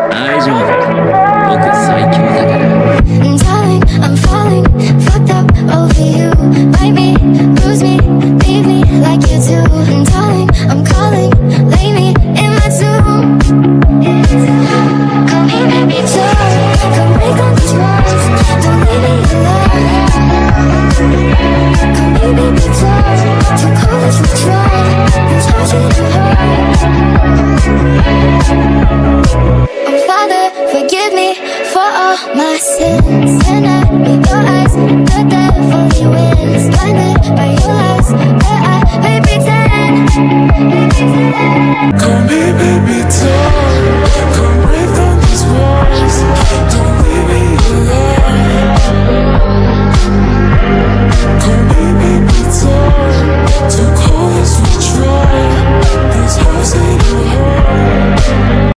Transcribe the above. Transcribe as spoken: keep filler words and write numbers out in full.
大丈夫。僕最強だから。 Darling, I'm falling, fucked up over you. Bite me, bruise me, leave me like you do. Darling, I'm calling, lay me in my tomb. Come here, baby, too. Come break on these walls, don't leave me alone. Come here, baby, too. Too cold as we try, it's hard to hurt. Oh, Father, forgive me for all my sins. And I read your eyes, the devil he wins. Blinded by your lies, that I may pretend. Come here.